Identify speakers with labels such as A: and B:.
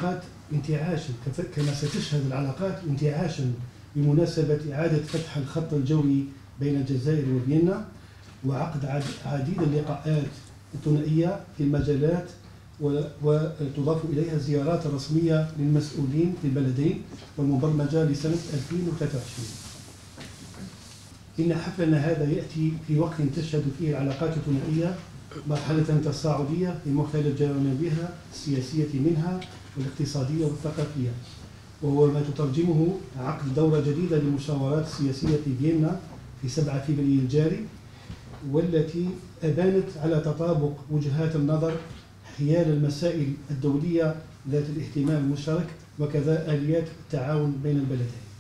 A: العلاقات انتعاشا، كما ستشهد العلاقات انتعاشا بمناسبة إعادة فتح الخط الجوي بين الجزائر وفيينا، وعقد عديد اللقاءات الثنائية في المجالات، وتضاف إليها زيارات رسمية للمسؤولين في البلدين والمبرمجة لسنة 2023. إن حفلنا هذا يأتي في وقت تشهد فيه العلاقات الثنائية مرحلة تصاعدية في مختلف جوانبها السياسية منها والاقتصادية والثقافية، وهو ما تترجمه عقد دورة جديدة للمشاورات السياسية في فيينا في 7 فبراير الجاري، والتي أبانت على تطابق وجهات النظر حيال المسائل الدولية ذات الاهتمام المشترك وكذا آليات التعاون بين البلدين.